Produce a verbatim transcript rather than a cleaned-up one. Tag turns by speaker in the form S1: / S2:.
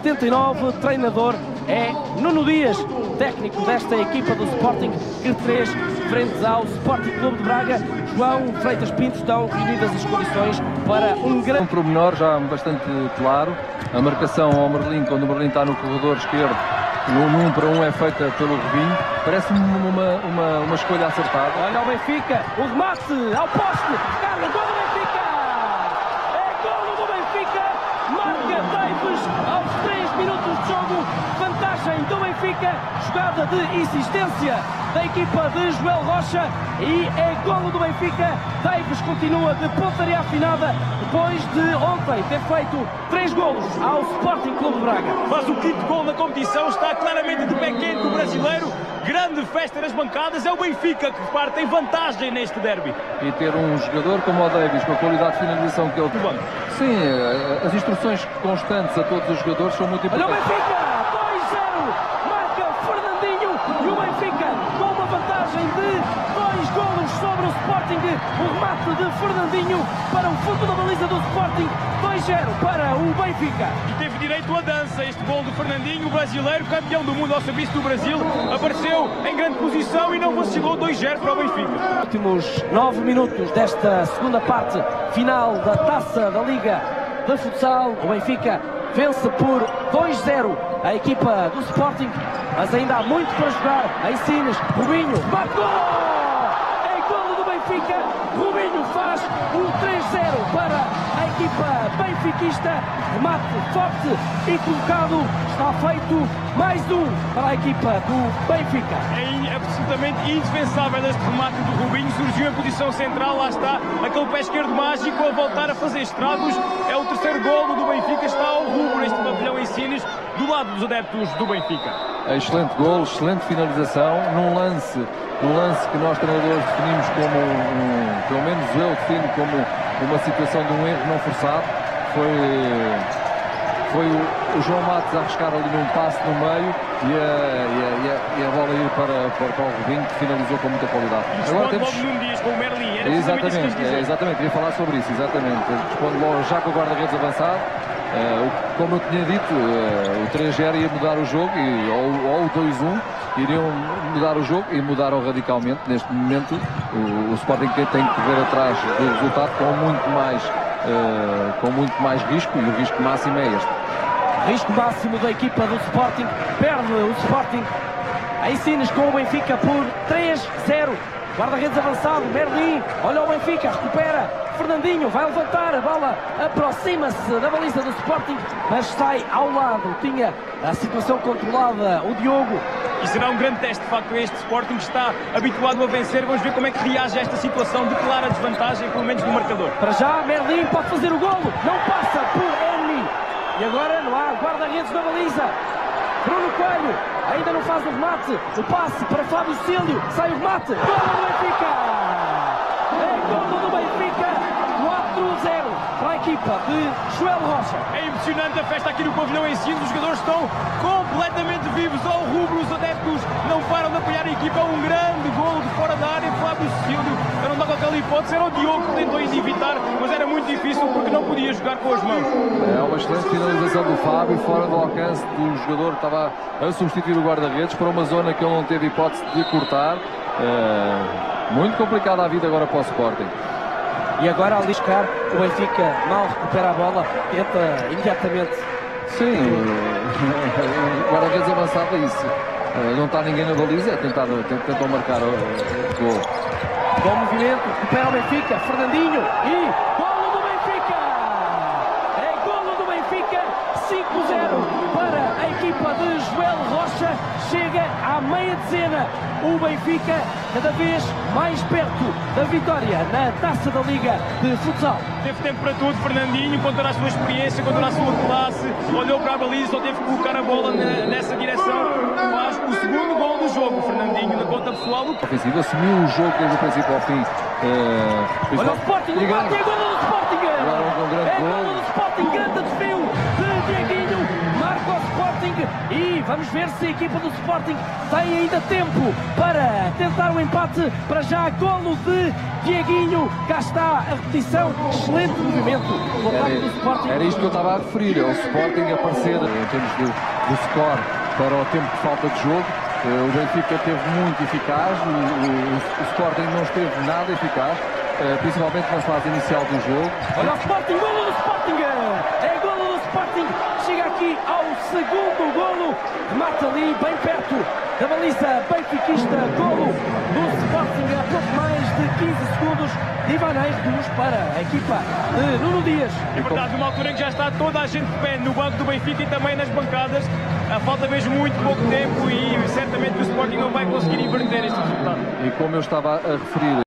S1: setenta e nove, treinador é Nuno Dias, técnico desta equipa do Sporting, que fez frente ao Sporting Clube de Braga. João Freitas Pinto, estão reunidas as condições para um grande...
S2: Um pormenor já bastante claro, a marcação ao Merlin, quando o Merlin está no corredor esquerdo, no um para um é feita pelo Rubinho, parece-me uma, uma, uma escolha acertada.
S1: Olha o Benfica, o remate ao poste, Carlos, gol do Benfica! É golo do Benfica, marca Davis aos três minutos de jogo, vantagem do Benfica, jogada de insistência da equipa de Joel Rocha e é golo do Benfica. Davis continua de pontaria afinada depois de ontem ter feito três golos ao Sporting Clube de Braga.
S3: Faz o quinto gol na competição, está claramente de pé quente o brasileiro. Grande festa nas bancadas, é o Benfica que parte em vantagem neste derby.
S2: E ter um jogador como o Davis, com a qualidade de finalização que ele tem. Sim, as instruções constantes a todos os jogadores são muito importantes.
S1: Olha o Benfica, dois zero, marca Fernandinho e o Benfica com uma vantagem de dois golos sobre o Sporting. O remate de Fernandinho para o fundo da baliza do Sporting, dois zero para o Benfica.
S3: E teve direito a dança este gol do Fernandinho, o brasileiro, campeão do mundo ao serviço do Brasil, apareceu em grande posição e não vacilou, dois zero para o Benfica.
S1: Últimos nove minutos desta segunda parte final da Taça da Liga de Futsal, o Benfica vence por dois zero a equipa do Sporting, mas ainda há muito para jogar. Aí Sines, Rubinho, bate gol! É golo do Benfica, Rubinho faz o três zero para a equipa benfiquista, remate forte e colocado, está feito mais um para a equipa do Benfica.
S3: É absolutamente indefensável este remate do Rubinho, surgiu em posição central, lá está, aquele pé esquerdo mágico a voltar a fazer estragos. É o terceiro golo do Benfica, está ao rubro neste pavilhão em Sines, do lado dos adeptos do Benfica.
S2: Excelente gol, excelente finalização, num lance, num lance que nós treinadores definimos como, um, pelo menos eu defino como uma situação de um erro não forçado. Foi, foi o, o João Matos a arriscar ali num passe no meio e a, e a, e a, e a bola ir para, para, para o Rubinho, que finalizou com muita qualidade.
S3: E agora temos Nuno Dias com o Merlin, era
S2: exatamente, isso é, exatamente, queria falar sobre isso, exatamente. Responde logo já com o guarda-redes avançado. Uh, como eu tinha dito, uh, o três zero ia mudar o jogo, e, ou, ou o dois um iriam mudar o jogo e mudaram radicalmente. Neste momento o, o Sporting tem que correr atrás do resultado com muito mais, uh, com muito mais risco, e o risco máximo é este.
S1: Risco máximo da equipa do Sporting, perde o Sporting em Sines com o Benfica por três zero. Guarda-redes avançado, Merlin, olha o Benfica, recupera, Fernandinho vai levantar, a bola aproxima-se da baliza do Sporting, mas sai ao lado, tinha a situação controlada o Diogo.
S3: E será um grande teste, de facto, este Sporting que está habituado a vencer. Vamos ver como é que reage a esta situação de clara desvantagem, pelo menos no marcador.
S1: Para já, Merlin pode fazer o golo, não passa por Henry, e agora não há guarda-redes na baliza. Bruno Coelho ainda não faz o remate, o passe para Fábio Cílio, sai o remate, golo do Benfica! É golo do Benfica, quatro zero para a equipa de Joel Rocha.
S3: É impressionante a festa aqui no pavilhão em Sines, os jogadores estão completamente vivos ao rubro, os adeptos não param de apoiar a equipa. É um grande golo de fora da área, Fábio Cílio, eu não dava aquela hipótese, era o Diogo que tentou evitar, mas era muito difícil porque não podia jogar com as mãos.
S2: É uma excelente finalização do Fábio, fora do alcance do jogador que estava a substituir o guarda-redes, para uma zona que ele não teve hipótese de cortar. É muito complicada a vida agora para o Sporting.
S1: E agora, ao discar, o Benfica mal recupera a bola, tenta imediatamente.
S2: Sim, o guarda-redes avançado é isso. Não está ninguém na baliza, é tentar, tentar marcar o gol.
S1: Bom movimento, recupera o Benfica, Fernandinho e golo do Benfica! É golo do Benfica, cinco zero para a equipa de Joel Rocha, chega à meia dezena. O Benfica cada vez mais perto da vitória na Taça da Liga de Futsal.
S3: Teve tempo para tudo, Fernandinho, contra a sua experiência, contra a sua classe, olhou para a baliza, só teve que colocar a bola nessa direção. Faz o segundo gol do jogo, Fernandinho, na conta pessoal.
S2: Ofensivo, assumiu o jogo desde o princípio ao fim.
S1: Uh, Olha o Sporting, o bate, é golo do Sporting!
S2: Um grande
S1: é
S2: gol.
S1: golo do Sporting, grande desvio de Dieguinho, marca o Sporting e Vamos ver se a equipa do Sporting tem ainda tempo para tentar o empate. Para já, golo de Dieguinho. Cá está a repetição. Excelente movimento por parte do Sporting.
S2: Era isto que eu estava a referir. É o Sporting aparecer em termos do, do score para o tempo de falta de jogo. O Benfica esteve muito eficaz. O, o, o Sporting não esteve nada eficaz, principalmente na fase inicial do jogo.
S1: Olha o Sporting, golo do Sporting. É golo do Sporting. Chega aqui ao segundo golo. Remata ali bem perto da baliza benfiquista. Golo do Sporting a pouco mais de quinze segundos. Ivanez dos para a equipa de Nuno Dias.
S3: É verdade, numa altura em que já está toda a gente de pé no banco do Benfica e também nas bancadas. Falta mesmo muito pouco tempo e certamente o Sporting não vai conseguir inverter este resultado.
S2: E como eu estava a referir,